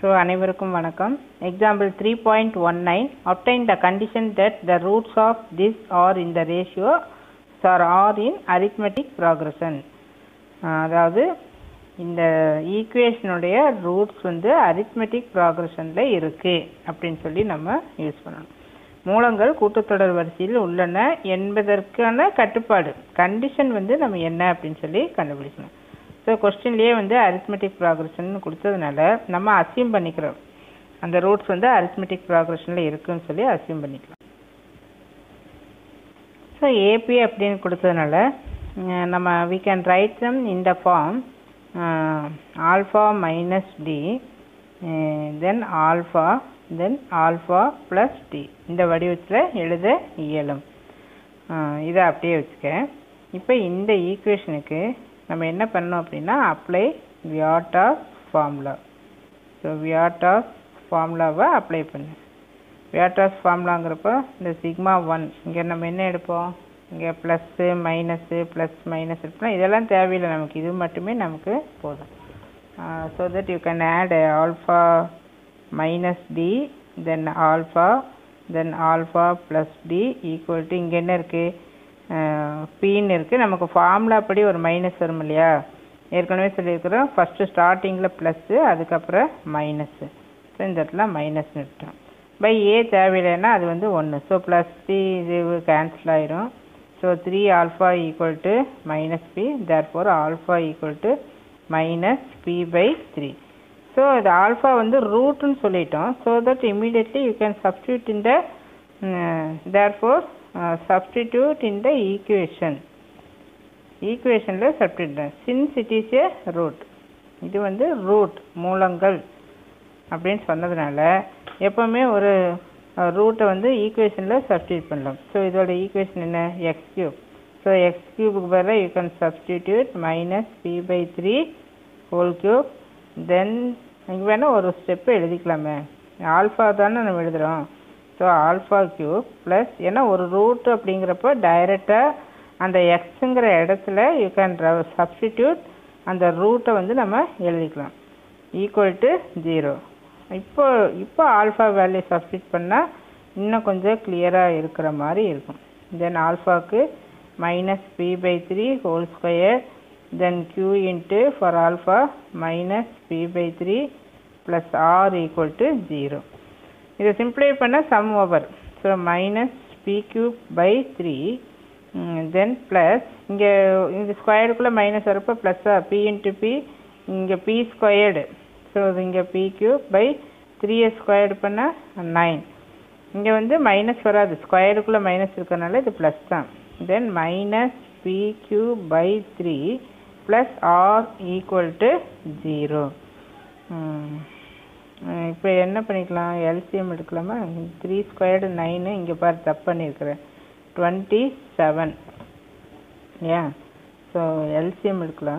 So, அனைவருக்கும் வணக்கம். Example 3.19 obtain the condition that the roots of this are in the ratio are in arithmetic progression. அதாவது இந்த ஈக்குவேஷனுடைய roots வந்து arithmetic ப்ராக்ரஷன்ல இருக்கு அப்படின்னு சொல்லி நம்ம யூஸ் பண்ணணும். மூலங்கள் கூட்டுத்தொடர் வரிசையில் உள்ளன என்பதற்கான கட்டுப்பாடு கண்டிஷன் வந்து நம்ம என்ன அப்படின்னு சொல்லி கண்டுபிடிக்கணும். ஸோ கொஸ்டின்லேயே வந்து அரித்மெட்டிக் ப்ராக்ரஷன் கொடுத்ததுனால நம்ம அசியூம் பண்ணிக்கிறோம் அந்த ரூட்ஸ் வந்து அரித்மெட்டிக் ப்ராக்ரஷனில் இருக்குன்னு சொல்லி அசியூம் பண்ணிக்கலாம். ஸோ ஏபி அப்படின்னு கொடுத்ததுனால நம்ம we can write them in the form alpha minus d then alpha plus d இந்த வடிவத்தில் எழுத இயலும். இதை அப்படியே வச்சுக்க. இப்போ இந்த ஈக்குவேஷனுக்கு நம்ம என்ன பண்ணோம் அப்படின்னா apply Vieta's formula. So Vieta's ஃபார்முலாவை அப்ளை பண்ணு. வியாட்டாஸ் ஃபார்முலாங்கிறப்போ இந்த சிக்மா 1 இங்கே நம்ம என்ன எடுப்போம், இங்கே ப்ளஸ்ஸு மைனஸு ப்ளஸ் மைனஸ் எடுப்போம். இதெல்லாம் தேவையில்லை நமக்கு, இது மட்டுமே நமக்கு போதும். So that you can add alpha minus d then alpha plus d equal to இங்கே என்ன இருக்குது பின்னு இருக்குது. நமக்கு ஃபார்முலா படி ஒரு மைனஸ் வரும் இல்லையா, ஏற்கனவே சொல்லியிருக்கிறோம். ஃபஸ்ட்டு ஸ்டார்டிங்கில் ப்ளஸ்ஸு அதுக்கப்புறம் மைனஸ்ஸு. ஸோ இந்த இடத்துல மைனஸ் நிறுத்தம். பை ஏ தேவையில்லைன்னா அது வந்து 1. ஸோ ப்ளஸ் சி இது கேன்சல் ஆயிரும். So 3 alpha equal to minus b, therefore alpha equal to minus b by 3. So இது ஆல்ஃபா வந்து ரூட்டுன்னு சொல்லிட்டோம். So that immediately you can substitute in the therefore substitute in the ஈக்குவேஷனில் substitute since it is a root. இது வந்து root மூலங்கள் அப்படின்னு சொன்னதுனால எப்போவுமே ஒரு ரூட்டை வந்து ஈக்குவேஷனில் சப்ஸ்டியூட் பண்ணலாம். ஸோ இதோட ஈக்குவேஷன் என்ன, எக்ஸ் கியூப். ஸோ எக்ஸ் கியூபுக்கு பதிலாக you can substitute minus b by 3 whole cube. Then இங்கே வேணால் ஒரு ஸ்டெப்பு எழுதிக்கலாமே, ஆல்ஃபா தானே நம்ம எழுதுகிறோம். ஸோ ஆல்ஃபா கியூப் ப்ளஸ், ஏன்னா ஒரு ரூட் அப்படிங்கிறப்போ டைரெக்டாக அந்த எக்ஸுங்கிற இடத்துல யூ கேன் சப்ஸ்டிடியூட் அந்த ரூட்டை வந்து நம்ம எழுதிக்கலாம் ஈக்குவல் டு 0. இப்போ ஆல்ஃபா வேல்யூ சப்ஸ்டியூட் பண்ணால் இன்னும் கொஞ்சம் கிளியராக இருக்கிற மாதிரி இருக்கும். தென் ஆல்ஃபாவுக்கு minus b by 3 whole square then q into four alpha minus b by 3 plus r equal to 0. இதை சிம்ப்ளை பண்ண sum over. So minus b cube by 3 then plus இங்கே இந்த ஸ்கொயருக்குள்ளே மைனஸ் வரப்போ ப்ளஸ்ஸாக பி இன்ட்டு பி, இங்கே b squared. So இங்கே b cube by 3 squared பண்ணால் 9. இங்கே வந்து மைனஸ் வராது, ஸ்கொயருக்குள்ளே மைனஸ் இருக்கிறனால இது ப்ளஸ் தான். Then minus b cube by 3 plus r equal to 0. இப்போ என்ன பண்ணிக்கலாம், எல்சிஎம் எடுக்கலாமா. 3 ஸ்கொயர்டு 9, இங்கே பாரு தப்பு பண்ணியிருக்கிறேன் 27. ஏன், ஸோ எல்சிஎம் எடுக்கலாம்.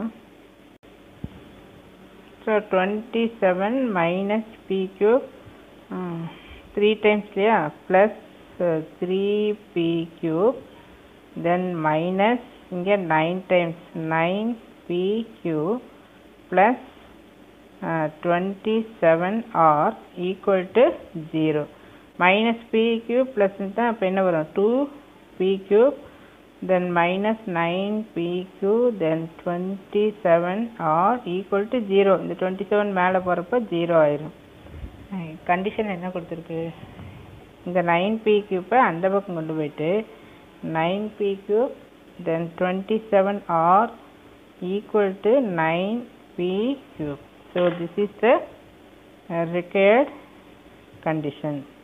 So 27 minus b cube 3 times இல்லையா, plus 3 p cube then minus இங்கே 9 times 9 p cube plus 27 r equal to 0. minus p cube plus தான் இப்போ என்ன வரும் 2p cube then minus 9p cube then 27 r equal to 0. இந்த 27 மேலே போகிறப்ப 0 ஆயிரும். கண்டிஷன் என்ன கொடுத்துருக்கு, இந்த 9p cube அந்த பக்கம் கொண்டு போயிட்டு 9p cube then 27 r equal to 9p cube. So this is the required condition.